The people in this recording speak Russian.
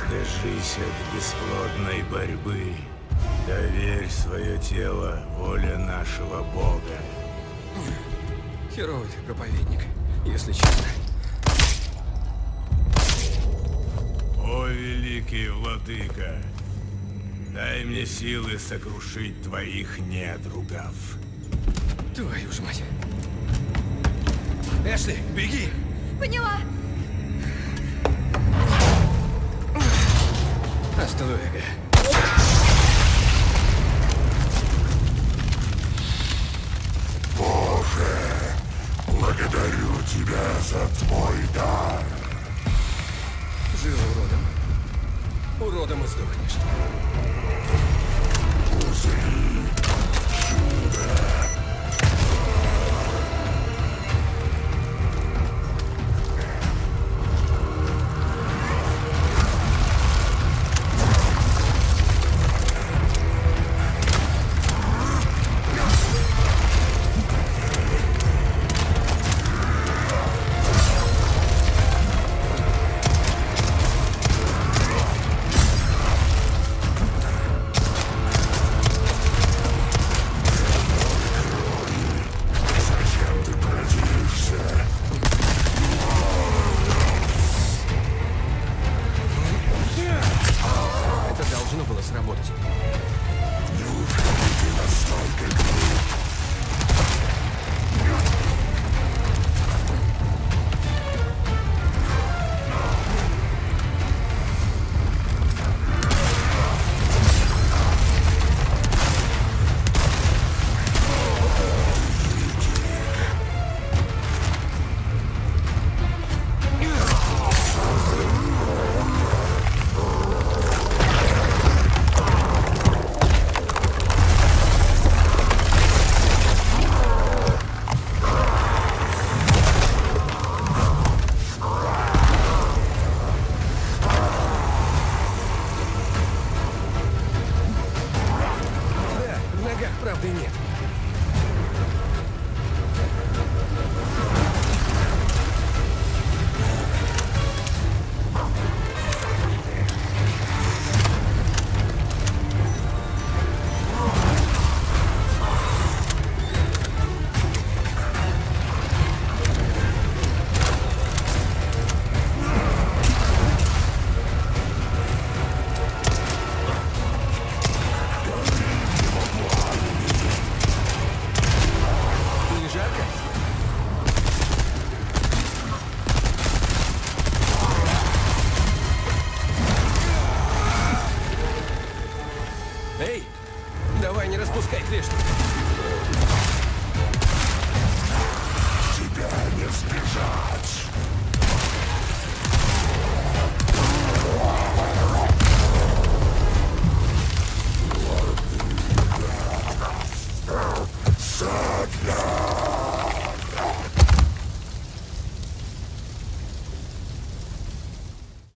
Откажись от бесплодной борьбы. Доверь свое тело воле нашего Бога. Херовый ты проповедник, если честно. О, великий владыка, дай мне силы сокрушить твоих недругов. Твою ж мать. Эшли, беги! Поняла. Hasta luego. Боже, благодарю тебя за твой дар. Жил уродом. Уродом и сдохнешь. Узри чудо. Сработать. Неужели ты настолько глуп? Правды нет. Эй, давай не распускай клешни. Тебя не сбежать.